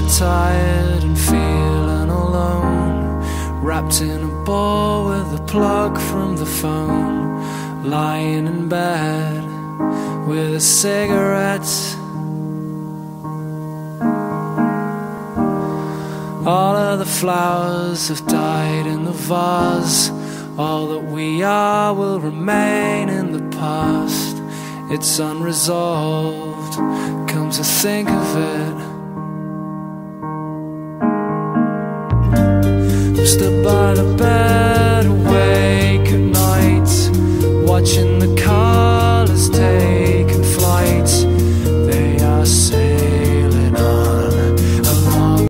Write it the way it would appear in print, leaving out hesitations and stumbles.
tired and feeling alone, wrapped in a ball with a plug from the phone, lying in bed with a cigarette. All of the flowers have died in the vase. All that we are will remain in the past. It's unresolved, come to think of it. I'm stood by the bed, awake at night, watching the